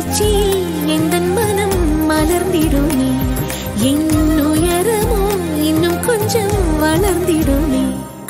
உச்சியில் எந்தன் மனம் மலர்ந்திடுமே என் உயரமோ இன்னும் கொஞ்சம் வளர்ந்திடுமே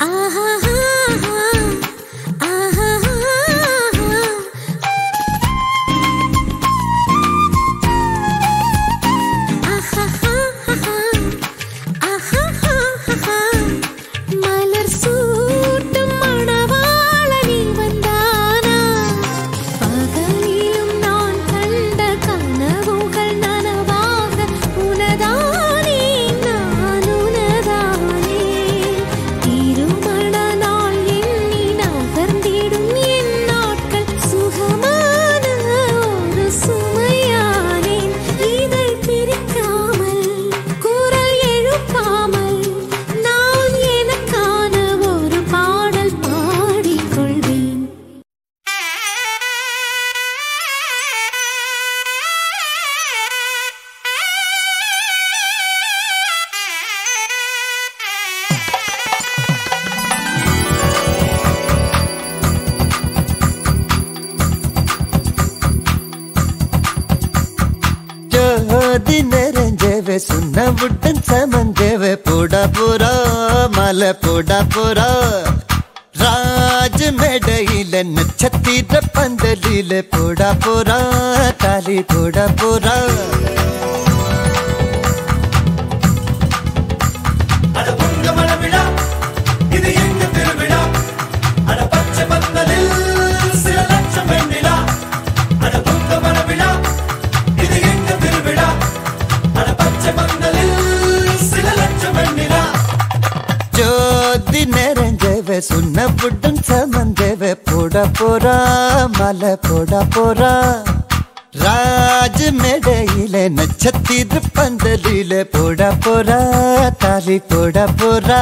सुना बुड्डन समंदेवे पोड़ा पूरा माला पोड़ा पूरा राज मेडईले नक्षत्तिर पंदलीले पोड़ा पूरा ताली पोड़ा पूरा सुना बुड्डन समंदेवे पोड़ा पोड़ा माला पोड़ा पोड़ा राज मेडईले नक्षत्तिर पंदलीले पोड़ा पोड़ा ताली पोड़ा पोड़ा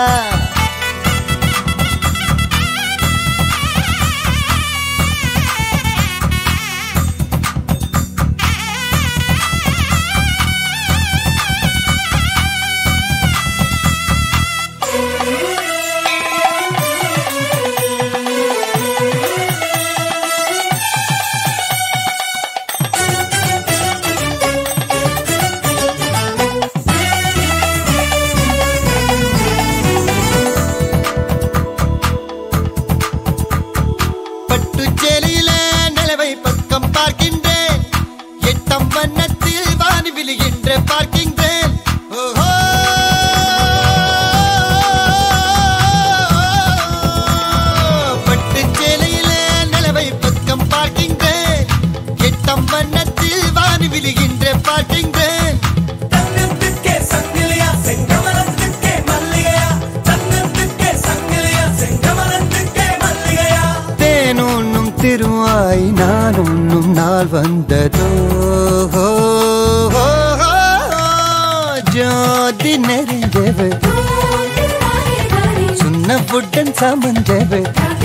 வந்ததோ ஜோதி நெறிஞ்சவே சுன்ன புட்டன் சமஞ்சவே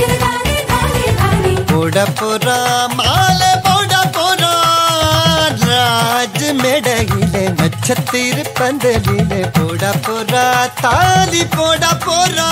போட போறா மாலை போட போறா ராஜ் மேடையிலே நட்சத்திர பந்தலிலே போட போறா தாலி போட போறா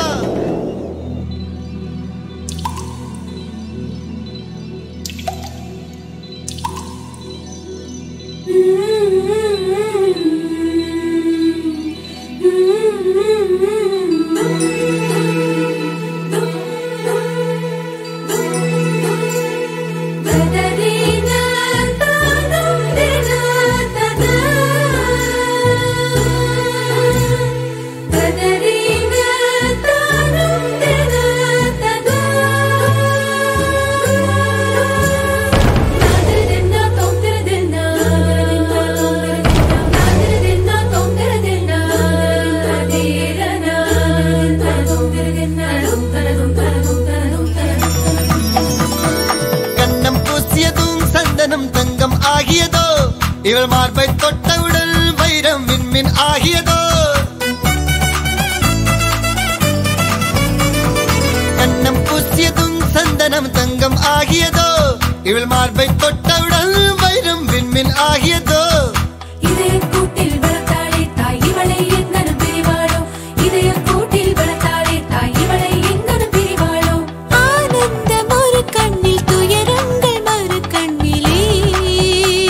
இவள் மார்பை தொட்டவுடன் வைரம் மின்மின் ஆகியதோ கண்ணம் பூசியதும் சந்தனம் தங்கம் ஆகியதோ இவள் மார்பை தொட்டவுடன் வைரம் மின்மின் ஆகியதோ இதய கூட்டில் வளர்த்தாளே தாய் இவளை எங்கனும் பிரிவாளோ இதய கூட்டில் வளர்த்தாளே தாய் இவளை எங்கனும் பிரிவாளோ ஆனந்தம் ஒரு கண்ணில் துயரங்கள் மறு கண்ணிலே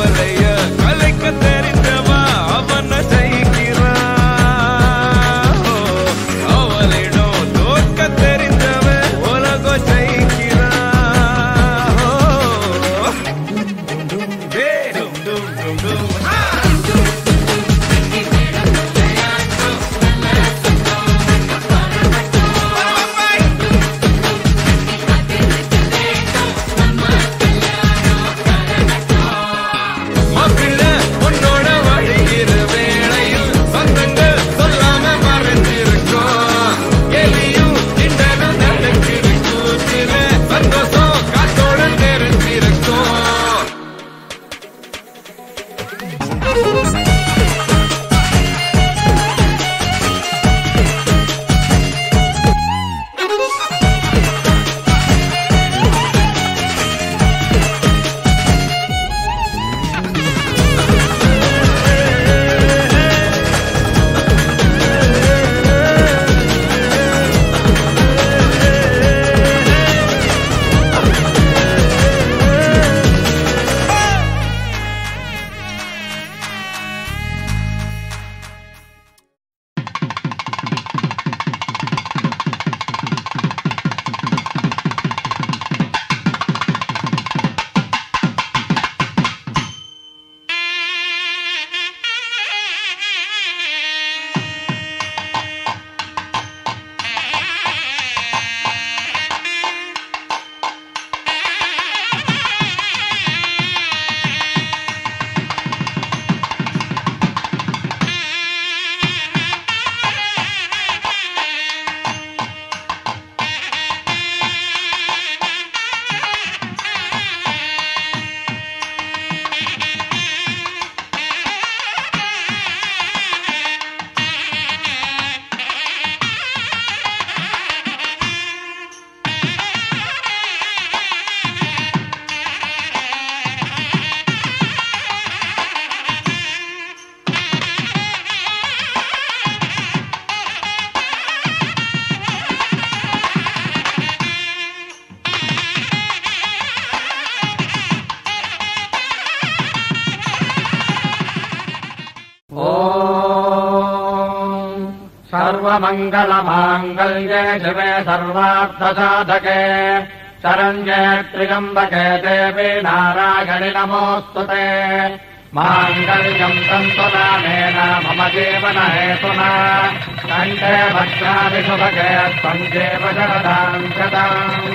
கவலைய கலைக்க தெரிந்தவா அவன ஜெயிக்கிறான். அவளிடம் தோற்க தெரிந்தவன் உலகம் ஜெயிக்கிறான். டும் டும் டும் டும். सर्वमङ्गलमाङ्गल्ये शिवे सर्वार्थसाधके शरण्ये त्र्यम्बके देवी नारायणि नमोऽस्तुते। माङ्गल्यम् तन्तुनानेन मम जीवनहेतुना कण्ठे भद्रादिशुभगे त्वम् देव शरदाम् शतम्।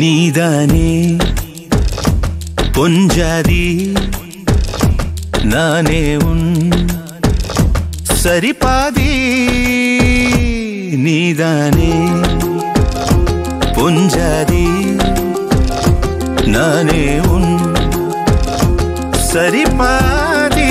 நீதானே பொஞ்சாதி நானே உன் சரிபாதி நீதானே பொஞ்சாதி நானே உன் சரிபாதி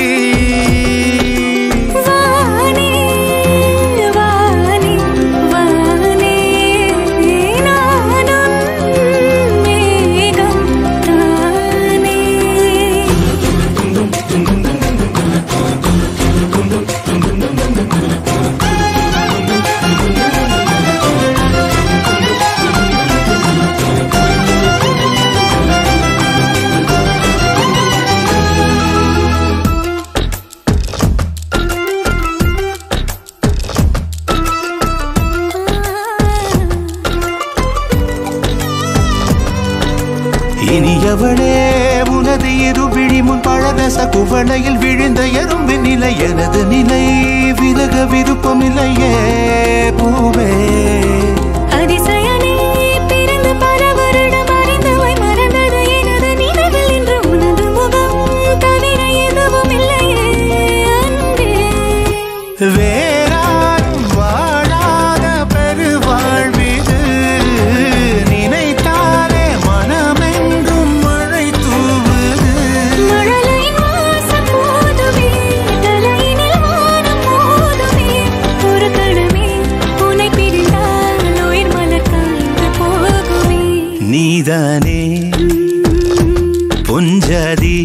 இனியவளே உனது இருவிழி முன் பழதச குவளையில் விழுந்த எறும்பின் நிலை எனது நிலை விலக விருப்பமில்லையே பூவே அதிசயனே பிறந்து பல வருடம் அறிந்தவை மறந்தது எனது நினைவில் இன்று உனது முகம் தவிர எதுவும் இல்லையே அன்பே வேறாரும் வாழாத பெருவாழ்விது நினைத்தாலே மனமெங்கும் மழை தூவுது மழலை வாசம் போதுமே தலையினில் வானம் போதுமே ஒரு கணமே உன்னை பிரிந்தால் உயிர் மலர் காய்ந்து போகுமே நீதானே பொஞ்சாதி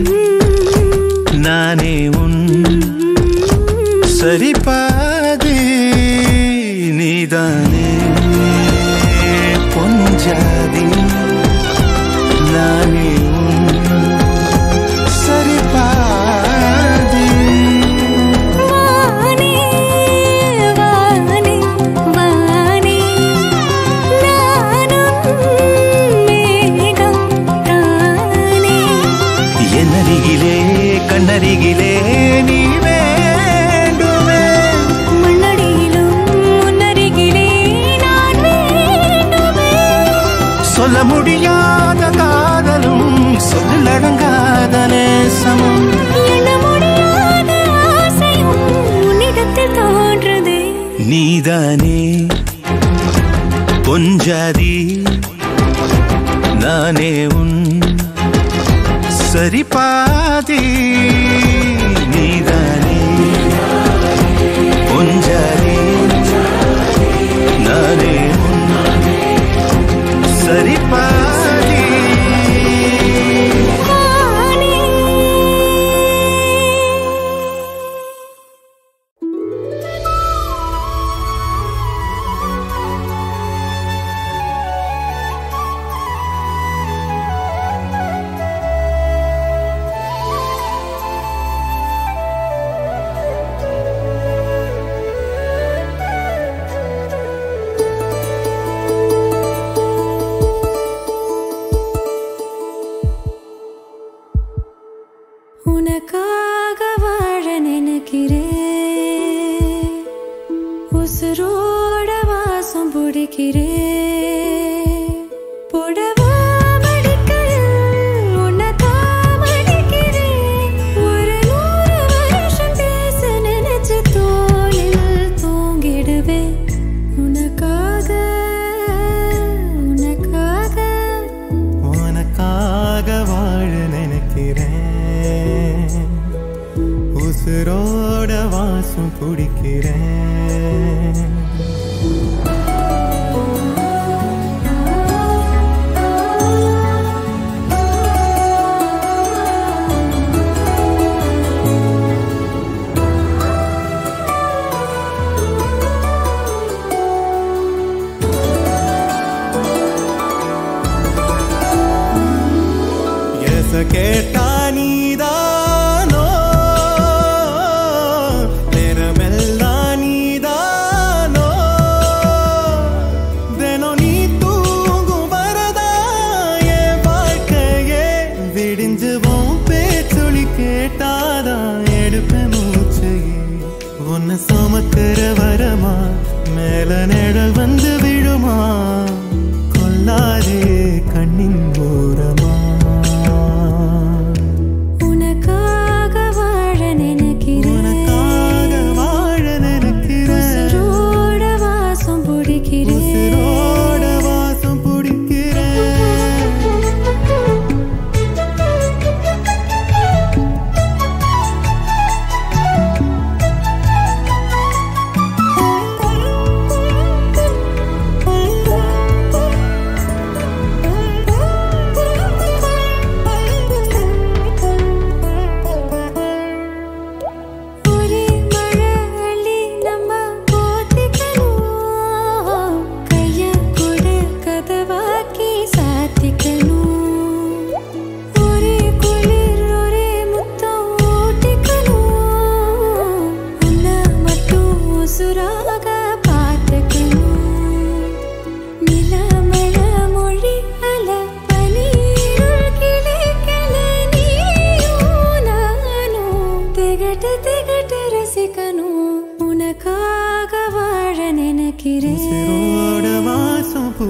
நானே உன் சரிபாதி நீதானே பொஞ்சாதி நானே உன் சரிபாதி வானே வானே வானே நானும் மேகம் தானே என்னருகிலே கண்ணருகிலே நீ வேண்டுமே மண்ணடியிலும் முன்னருகிலே நான் வேண்டுமே சொல்ல முடியாத காதலும் சொல்லடங்காத நேசமும் எண்ண முடியாத ஆசையும் உன்னிடத்தில் தோன்றுதே நீதானே பொஞ்சாதி நானே உன் சரிபாதி நீதானே பொஞ்சாதி நானே உன் சரிபாதி வானே உனக்காக வாழ நினைக்கிறேன் உசுரோட வாசம் பிடிக்கிறேன் புடவா மடிக்கையில் உன்னை தாமடிக்கிறேன் ஒரு 100 வருஷம் பேச நினைச்சு தோளில் தூங்கிடுவேன் உனக்காக உனக்காக உனக்காக வாழ நினைக்கிறேன் உசுரோட வாசம் பிடிக்கிறேன் கேட்டா நீதானோ நேரமெல்லாம் நீதானோ தினம் நீ தூங்கும் வரதா என் வாழ்க்கையே விடிஞ்சுவோம் பேச்சொலி கேட்டாதான் எடுப்பேன் மூச்சையே உன்னை சுமக்கிற வரமா மேல நிழல் வந்து விழுமா கொல்லாதே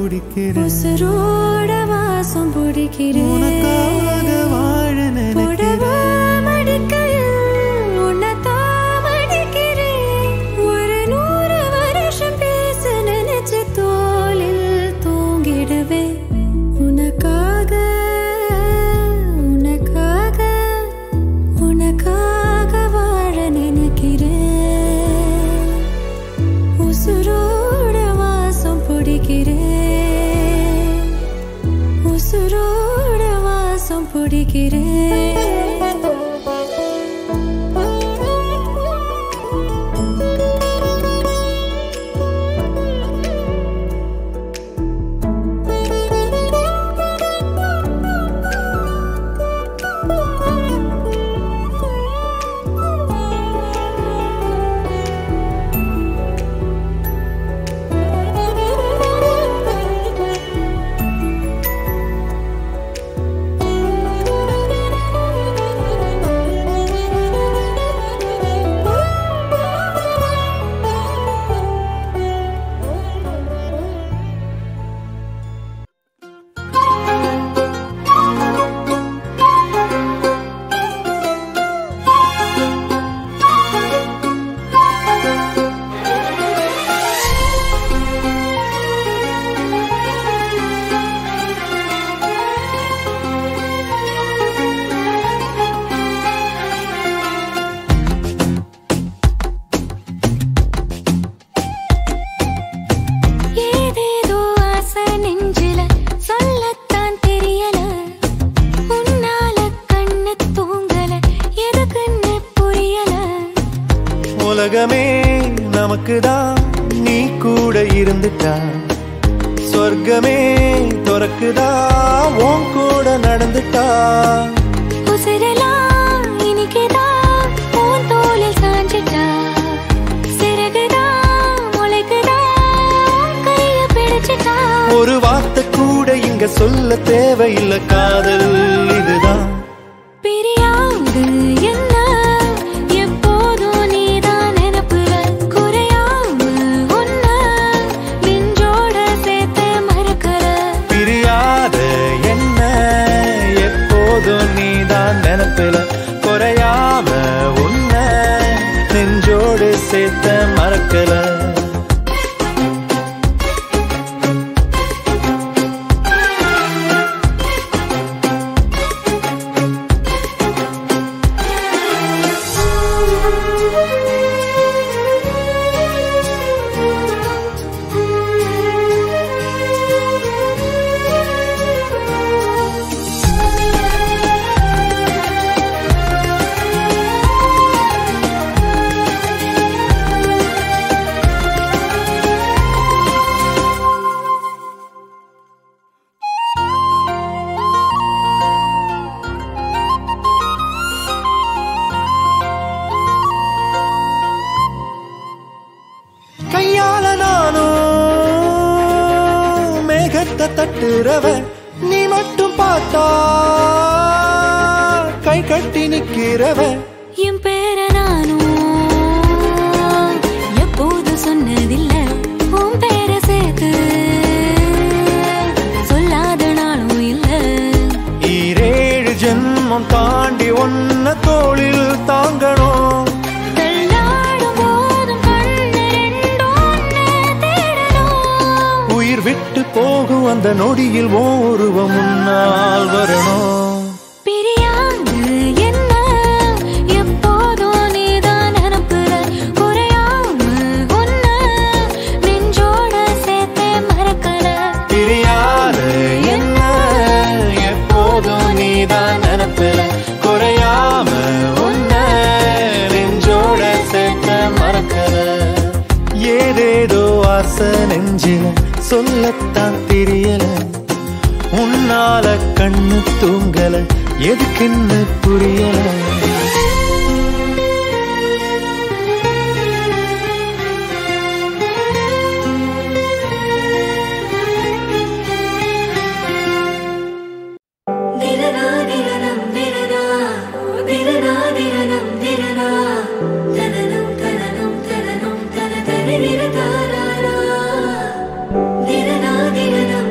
துடிக்கிறேன் உசுரோட வாசம் பிடிக்கிறேன் உனக்காக வாழ நினைக்கிறேன் மடிக்கையில் உன்னதான் மடிக்கிறேன் ஒரு 100 வருஷம் பேச நினைச்சு தோளில் தூங்கிடுவேன் உனக்காக உனக்காக உனக்காக வாழ நினைக்கிறேன் உசுரோட வாசம் பிடிக்கிறேன் உசுரோட வாசம் பிடிக்கிறேன் உலகமே நமக்குதான் நீ கூட இருந்துட்டா சொர்க்கமே துறக்குதா உன் கூட நடந்துட்டா உசிரெல்லாம் இனிக்குதான் உன் தோளில் சாஞ்சிட்டா சிறகுதான் முளைக்குதான் கைய பிடிச்சிட்டா ஒரு வார்த்தை கூட இங்க சொல்ல தேவையில்லை காதல் இதுதான் பிரியாது என்ன எப்போதும் நீதான் நினைப்புல குறையாம உன்ன நெஞ்சோட சேர்த்து மறக்கல பிரியாத என்ன எப்போதும் நீதான் நினைப்பில குறையாம உன்ன நெஞ்சோடு சேர்த்த மறக்கல கையால நானும் மேகத்தை தட்டுறவ நீ மட்டும் பார்த்தா கை கட்டி நிக்கிறவ என் பேர நானும் எப்போது சொன்னதில்லை உன் பேர சேர்த்து சொல்லாத நாளும் இல்லை 7 ஜென்மம் தாண்டி ஒன்ன தோளில் தாங்கணும் தள்ளாடும் போதும் கண்ணு ரெண்டும் உன்னை தேடணும் உயிர் விட்டு போகும் அந்த நொடியில் ஓருவம் முன்னால் வரணும் பிரியாது என்ன எப்போதும் நீதான் நினைப்புல குறையாம உன்ன நெஞ்சோட சேர்த்து மறக்கல பிரியாத என்ன எப்போதும் நீதான் நினைப்பில குறையாம உன்ன நெஞ்சோட சேர்த்த மறக்கல ஏதேதோ ஆசை நெஞ்சில சொல்லத்தான் தெரியல உன்னால கண்ணு தூங்கல எதுக்குன்னு புரியல திரனா திரனம் திரனா திரனா திரனம் திரனா தனனம் தனனம் தனனம் தன தன திரதாரா திரனா திரனம்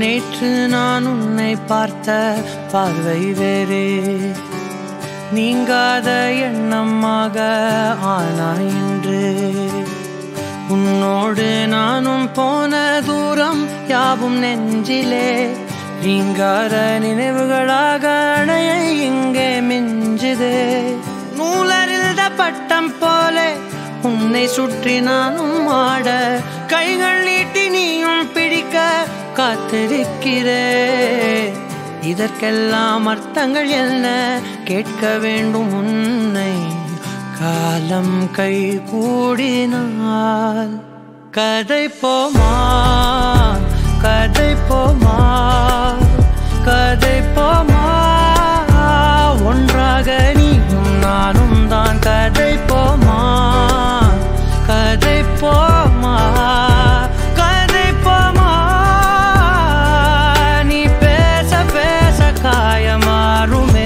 நேற்று நான் உன்னை பார்த்த பார்வை வேறே, நீங்காத எண்ணமாக ஆனாய் இன்று. உன்னோடு நானும் போன தூரம் யாவும் நெஞ்சிலே நீங்காத நினைவுகளாக அணைய இங்கே மிஞ்சுதே. நூலறிந்த பட்டம் போலே உன்னை சுற்றி நானும் ஆட, கைகள் நீட்டி நீயும் பிடிக்க காத்திருக்கிறே. இதற்கெல்லாம் அர்த்தங்கள் என்ன கேட்க வேண்டும் உன்னை, காலம் கை கூடினால். கதை போமா கதை போமா கதை போமா, ஒன்றாக நீயும் நானும் தான். கதை போமா கதை போமா கதை போமா, நீ பேச பேச காயமாறுமே.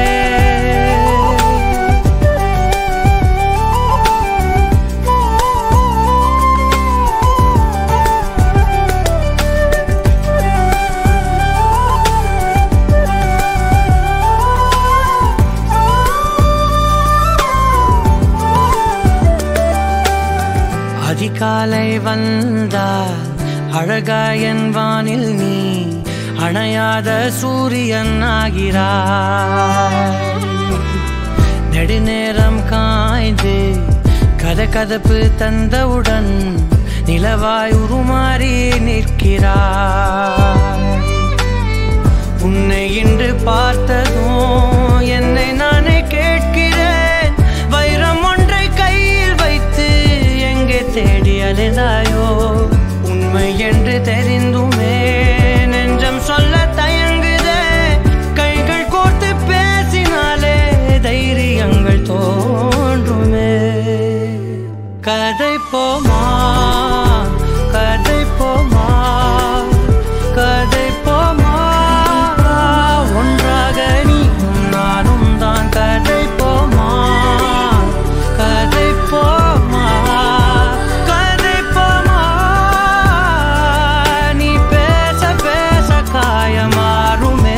அதிகாலை வந்தால் அழகாயன் வானில் நீ அணையாத சூரியன் ஆகிறாய். நெடுநேரம் காய்ந்து கதகதப்பு தந்தவுடன் நிலவாய் உருமாறி நிற்கிறாய். உன்னை இன்று பார்த்ததும் என்னை நானே கேட்கிறேன், வைரம் ஒன்றை கையில் வைத்து எங்கே தேடி அலைந்தாயோ. உண்மை என்று தெரிந்துமே நெஞ்சம் சொல்ல தயங்குதே, கைகள் கோர்த்து பேசினாலே தைரியங்கள் தோன்றுமே. கதை போமா கதை போமா கதை போமா, ஒன்றாக நீயும் நானும் தான். கதை போமா கதை போமா கதை போமா, நீ பேச பேச காயமாறுமே.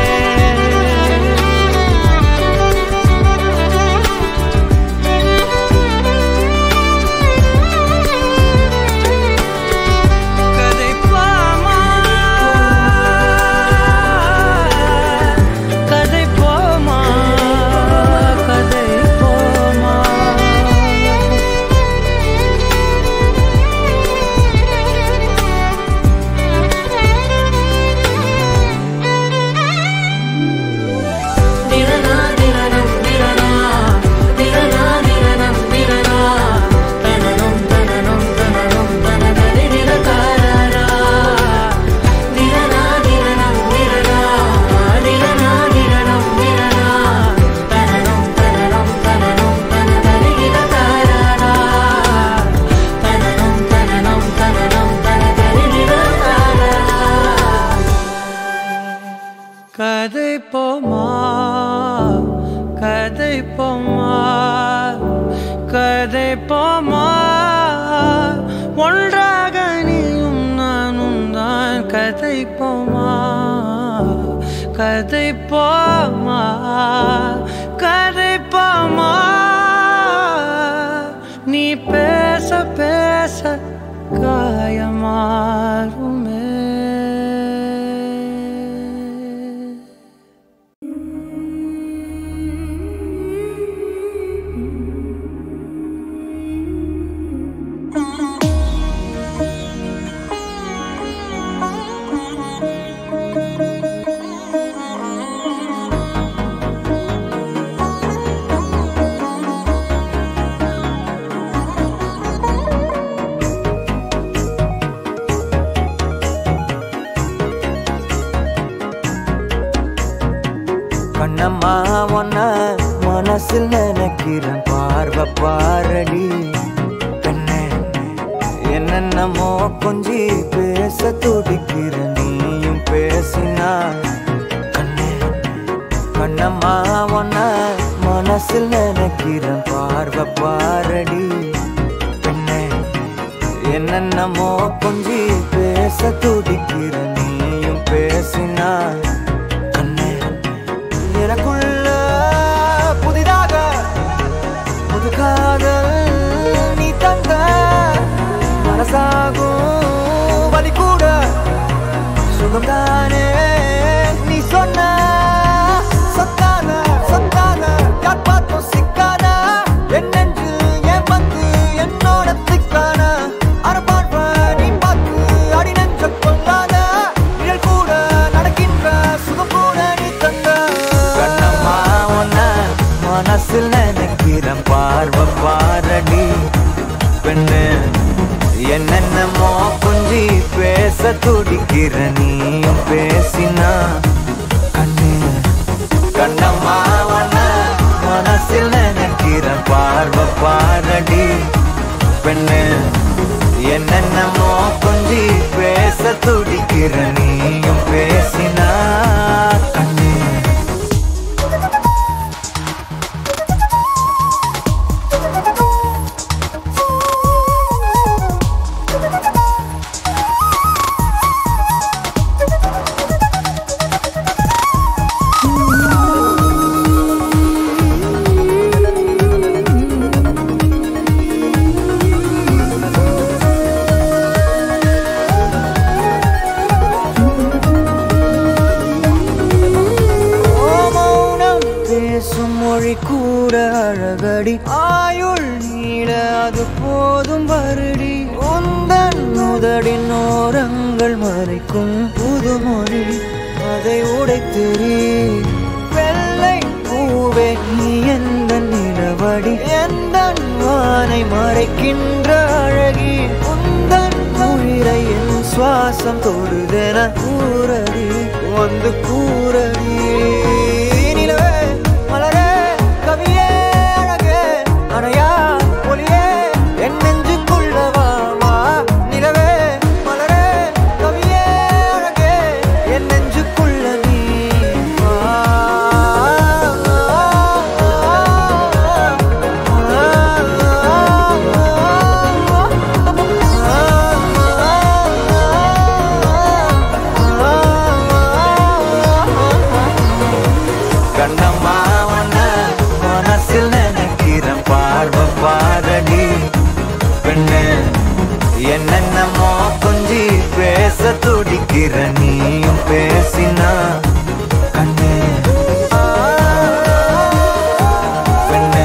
கதை போமா கதை போமா கதை போமா. திரனா திரனம் திரனா திரனா திரனம் திரனா, தனனம் தனனம் தனனம் தனதரி திரகாரா. திரனா திரனம் திரனா திரனா திரனம் திரனா, தனனம் தனனம் தனனம் தனதரி திரகாரா. தனனம் தனனம் தனனம் தனதரி திரகாரா. கதை போமா கதை போமா கதை போமா, ஒன்றாக நீயும் நானும் தான். கதை போமா கதை போமா கதை போமா, நீ பேச பேச காயமாறுமே. கண்ணம்மா ஒன்ன மனசில் நினைக்கிறேன், பார்வை பாரடி பெண்ணே. என்னென்னமோ கொஞ்சி பேச துடிக்கிறேன், நீயும் பேசினா கண்ணே. கண்ணம்மா ஒன்ன மனசில் நினைக்கிறேன், பார்வை பாரடி பெண்ணே. என்னென்னமோ கொஞ்சி பேச துடிக்கிறேன், நீயும் பேசினா கண்ணே எனக்குள்ள புதிதாக புது காதல் நீ தந்த மனசாகும் வலி கூட சுகம்தானே நீ சொன்ன சத்தான சத்தான யார் பார்த்தும் சிக்கான என்னென்று ஏன் வந்து என்னோட திக்கான அரபான் நீ பார்த்து அடி நெஞ்ச கொள்ளாத நிழல் கூட நடக்கின்ற சுகம் கூட நீ தந்த கண்ணம்மா உன்ன மனசில் நினைக்கிறேன் பார்வை பாரடி பெண்ணு என்னென்னமோ கொஞ்சி பேச துடிக்கிற நீயும் பேசினா கண்ணு கண்ணம்மா உன்ன மனசில் நினைக்கிறேன் பார்வை பாரடி பெண்ணு என்னென்னமோ கொஞ்சி பேச துடிக்கிற நீயும் பேசினா கண்ணு கூட அழகடி ஆயுள் நீட அது போதும் வருடி உந்தன் முதடின் ஓரங்கள் மறைக்கும் புதுமொழி அதை உடைத்தெறி வெள்ளை பூவே நீ எந்த நிலவடி எந்த வானை மறைக்கின்ற அழகி உந்தன் உயிரை என் சுவாசம் தொடுதென கூறடி வந்து கூறடி நிலவே மலரே கவியே அழகே அணையா ஒளியே என் நெஞ்சுக்குள்ளவாமா நிலவே மலரே கவியே அழகே என் நெஞ்சுக்குள்ள நீ கண்ணம்மா மனசில் நினைக்கிறேன் பார்வை பாரடி பெண்ணு என்னென்னமோ கொஞ்சி பேச துடிக்கிற நீயும் பேசினா கண்ணு பெண்ணு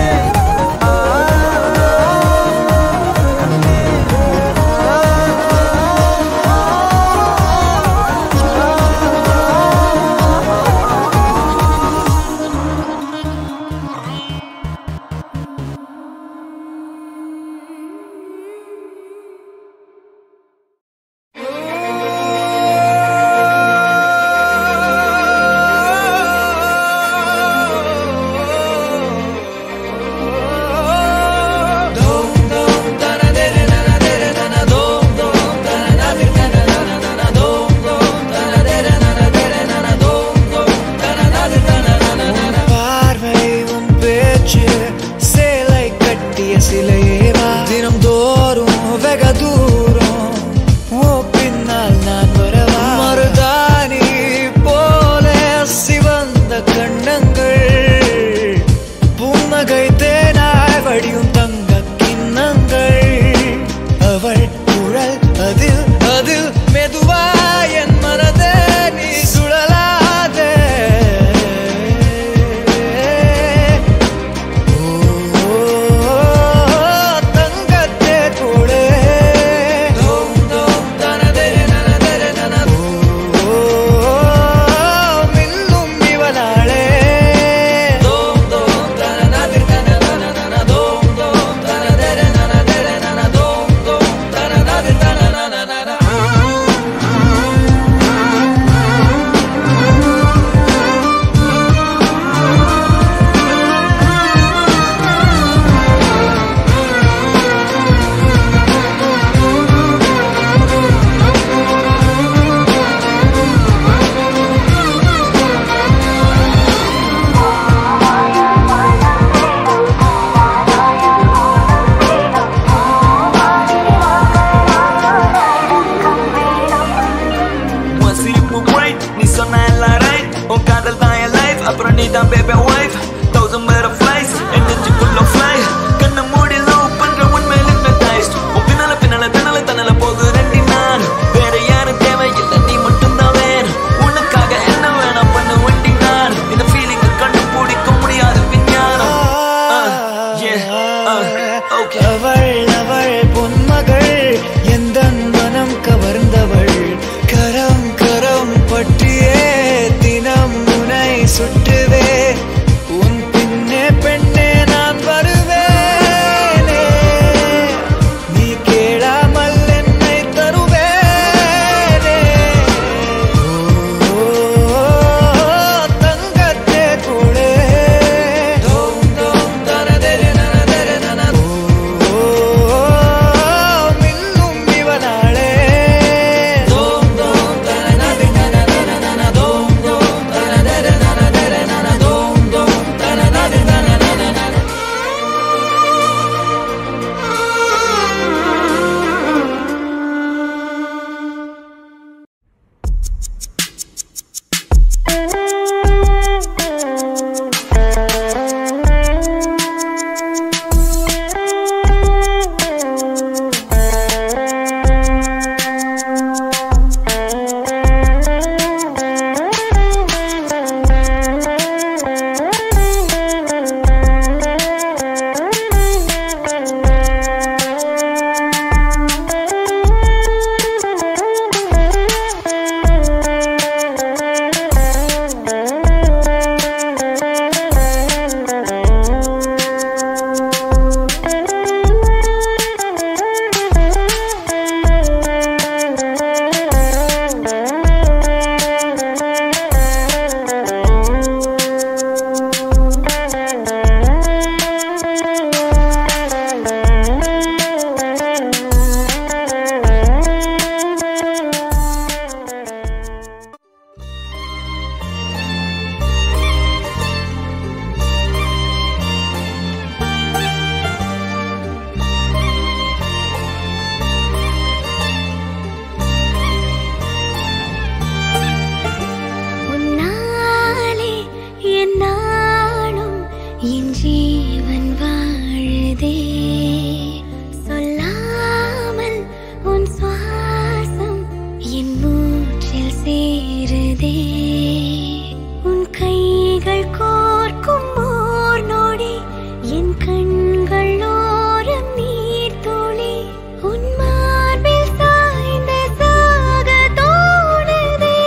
சேருதே உன் கைகள் கோர்க்கும் ஓர் நொடி என் கண்கள் ஓரம் நீர் துளி உன் மார்பில் சாய்ந்த சாக தோணுதே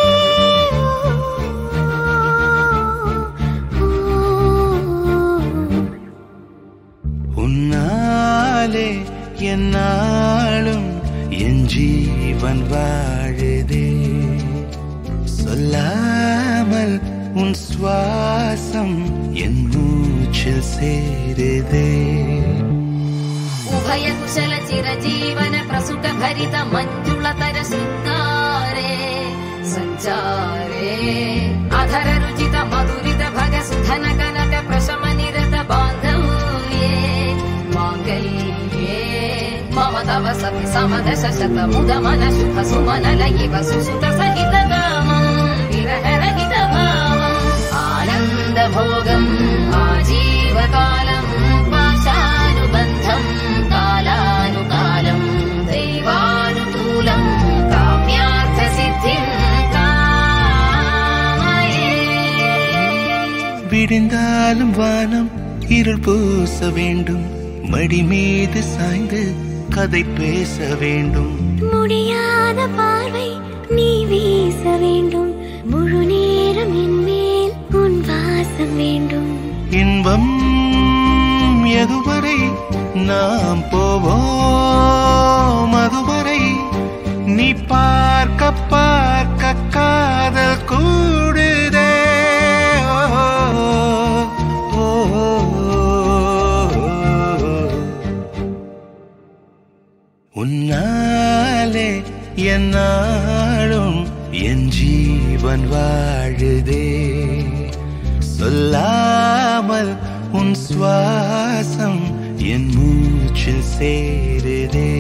உன்னாலே என்னாலும் என் ஜீவன் வாழுதே சொல்லாமல் உன் சுவாசம் என் மூச்சில் சேருதே उभयकुशल चिरजीवन प्रसुत भरित मञ्जुलतर शृङ्गारे सञ्चारे अधर रुचित मधुरित भग सुधन कनक प्रशम निरत बान्धव्ये माङ्गल्ये मम तव सति समदश शत मुद मन शुभ सुमन लयिव सुसुत सहित कामम् विरह रहित भावम् आनन्द भोगम् आजीवकालम् पाशानुबन्धम् कालानुकालम् दैवानुकूलम् काम्यार्थ सिद्धिम् कामये விடிந்தாலும் வானம் இருள் பூச வேண்டும் மடி மீது சாய்ந்து கதை பேச வேண்டும் முடியாத பார்வை நீ வீச வேண்டும் முழு நேரம் என் மேல் உன் வாசம் வேண்டும் இன்பம் எதுவரை நாம் போவோம் அதுவரை நீ பார்க்க பார்க்க காதல் கூடுதே ஓ, ஓ, உன்னாலே என்னாலும் என் ஜீவன் வாழுதே சொல்லாமல் உன் சுவாசம் என் மூச்சில் சேருதே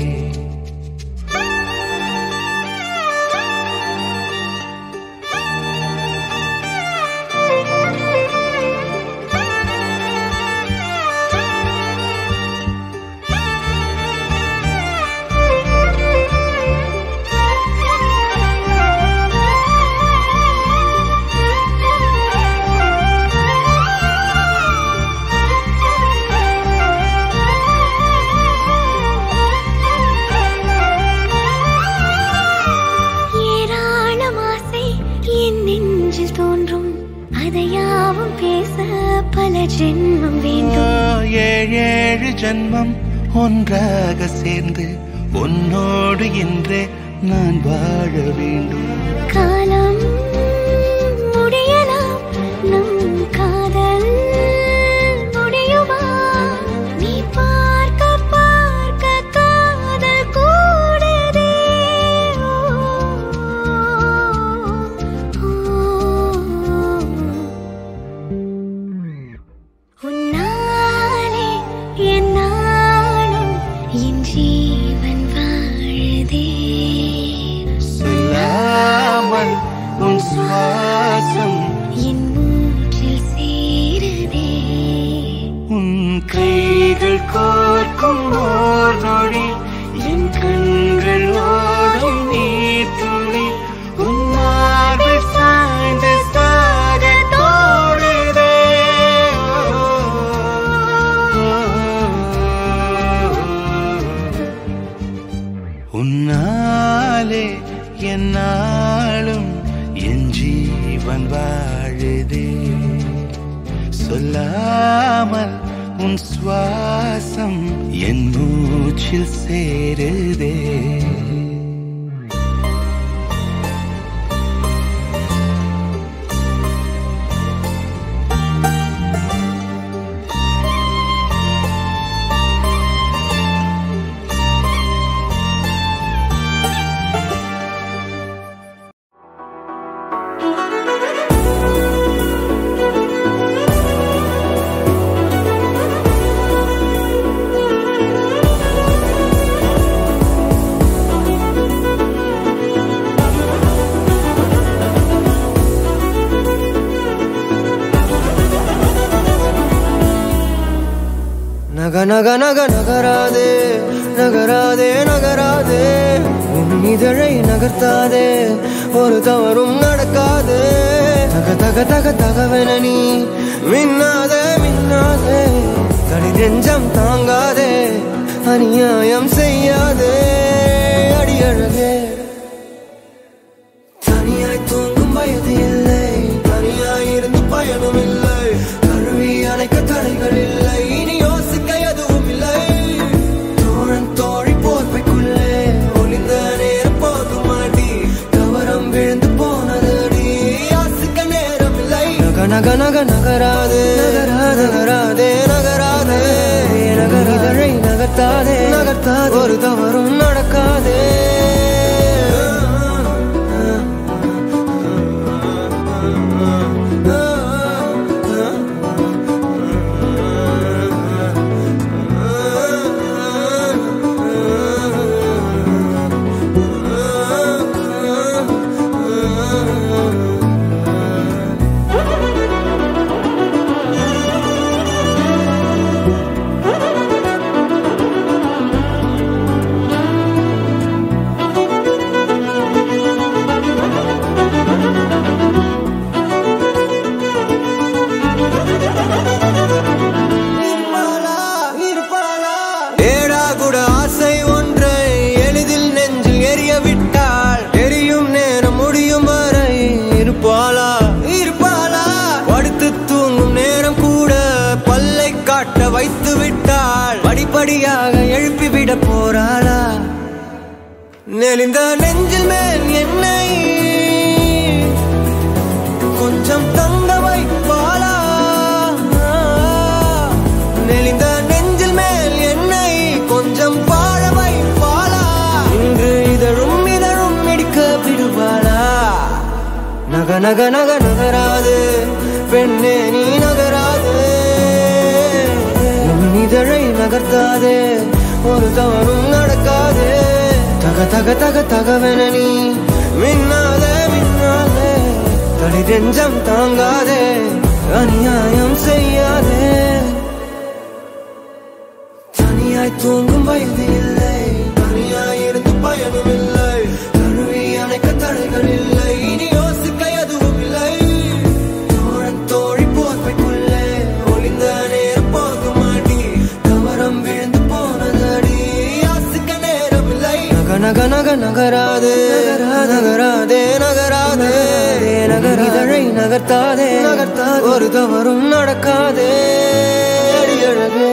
ஜென்மம் வேண்டும் ஏழு ஜென்மம் ஒன்றாக சேர்ந்து உன்னோடு இன்றே நான் வாழ வேண்டும் காலம் முடியலாம் நம் காதல் முடியுமா நீ பார்க்க பார்க்க காதல் கூடுதே உன்னாலே என்னாலும் என் ஜீவன் வாழுதே சொல்லாமல் உன் சுவாசம் என் மூச்சில் சேருதே உன் கைகள் கோர்க்கும் ஓர் நொடி என் கண்கள் ஓடும் நீர் துளி உன் மார்பில் சாய்ந்து சாக தோணுதே உன்னாலே என்னாலும் என் ஜீவன் வாழுதே சொல்லாமல் உன் சுவாசம் என் மூச்சில் சேருதே நக நக நக நகராதே நகராதே நகராதே உன் இதழை நகர்த்தாதே ஒரு தவறும் நடக்காது தக தக தக தகவென நீ மின்னாதே மின்னாதே தடி நெஞ்சம் தாங்காதே அநியாயம் செய்யாதே அடியழகே தனியாய் தூங்கும் வயது இல்லை தனியாய் இருந்து பயனும் இல்லை கருவி அணைக்க தடைகள் இல்லை இனி யோசிக்க எதுவும் இல்லை தோழன் தோழி போர்வைக்குள்ளே ஒளிந்த நேரம் போதும் மாட்டி கவரம் விழுந்து போனதடி யாசிக்க நேரம் இல்லை நக நக நக நகராது நகராதே நகராதே இதழை நகர்த்தாதே நகர்த்தாதே ஒரு தவறும் நடக்காதே வைத்து விட்டாள் படிப்படியாக எழுப்பிவிட போறாளா நெளிந்த நெஞ்சில் மேல் என்னை கொஞ்சம் தங்க வைப்பாளா நெளிந்த நெஞ்சில் மேல் என்னை கொஞ்சம் பாழ வைப்பாளா இன்று இதழும் இதழும் இடிக்க விடுவாளா நக நக நக நகராது பெண்ணே நீ நகராது இதழை நகர்த்தாதே ஒரு தவறும் நடக்காதே தக தக தக தகவென நீ மின்னாதே மின்னாதே தடி நெஞ்சம் தாங்காதே அநியாயம் செய்யாதே தனியாய் தூங்கும் வயது இல்லை தனியாய் இருந்து பயனும் இல்லை கருவி அணைக்க தடைகள் இல்லை இனி யோசிக்க எதுவும் இல்லை தோழன் தோழி போர்வைக்குள்ளே ஒளிந்த நேரம் போதும் விழுந்து போனதடி யாசிக்க நேரம் இல்லை நக நக நக நகராது நகராதே நகராதே இதழை நகர்த்தாதே நகர்த்தாதே ஒரு தவறும் நடக்காதே அடியழகே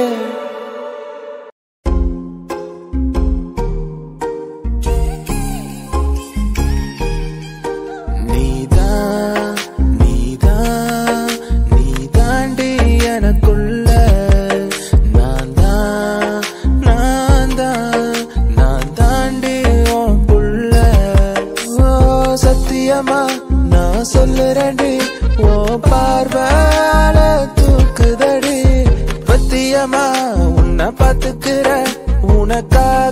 சொல்லுறடி ஓ பார்வால தூக்குதடி பத்தியமா உன்னை பாத்துக்கிற உனக்கா